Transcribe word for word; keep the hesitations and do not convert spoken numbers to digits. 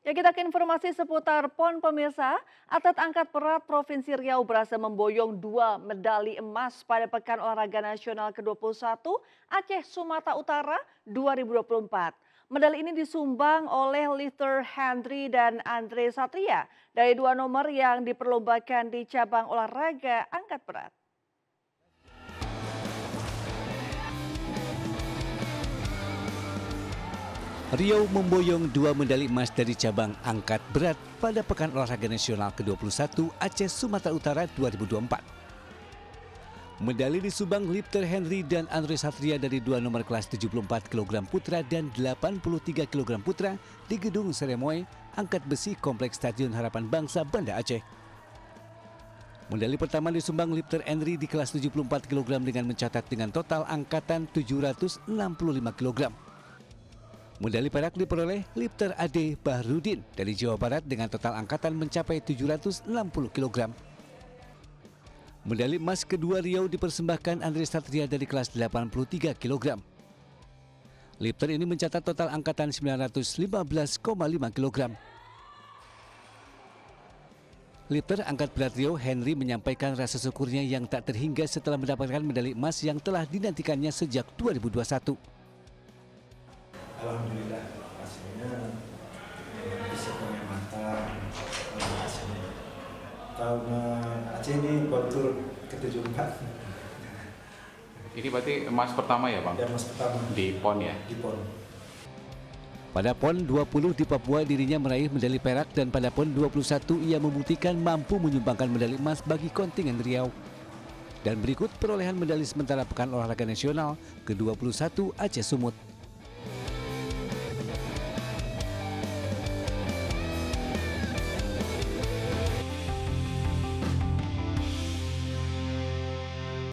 Ya, kita ke informasi seputar PON pemirsa. Atlet angkat berat Provinsi Riau berhasil memboyong dua medali emas pada Pekan Olahraga Nasional ke dua puluh satu Aceh Sumatera Utara dua ribu dua puluh empat. Medali ini disumbang oleh lifter Hendry dan Andre Satria dari dua nomor yang diperlombakan di cabang olahraga angkat berat. Riau memboyong dua medali emas dari cabang angkat berat pada Pekan Olahraga Nasional ke dua puluh satu Aceh Sumatera Utara dua ribu dua puluh empat. Medali disumbang lifter Henry dan Andre Satria dari dua nomor kelas tujuh puluh empat kilogram putra dan delapan puluh tiga kilogram putra di Gedung Seremoy Angkat Besi Kompleks Stadion Harapan Bangsa Banda Aceh. Medali pertama disumbang lifter Henry di kelas tujuh puluh empat kilogram dengan mencatat dengan total angkatan tujuh ratus enam puluh lima kilogram. Medali perak diperoleh lifter Ade Bahrudin dari Jawa Barat dengan total angkatan mencapai tujuh ratus enam puluh kilogram. Medali emas kedua Riau dipersembahkan Andre Satria dari kelas delapan puluh tiga kilogram. Lifter ini mencatat total angkatan sembilan ratus lima belas koma lima kilogram. Lifter angkat berat Riau Henry menyampaikan rasa syukurnya yang tak terhingga setelah mendapatkan medali emas yang telah dinantikannya sejak dua ribu dua puluh satu. Alhamdulillah hasilnya bisa mantap hasilnya. Tahun Aceh ini kontur ke tujuh puluh empat. Ini berarti emas pertama ya Bang? Ya, emas pertama. Di PON ya? Di PON. Pada PON dua puluh di Papua dirinya meraih medali perak dan pada PON dua puluh satu ia membuktikan mampu menyumbangkan medali emas bagi kontingen Riau. Dan berikut perolehan medali sementara Pekan Olahraga Nasional ke dua puluh satu Aceh Sumut.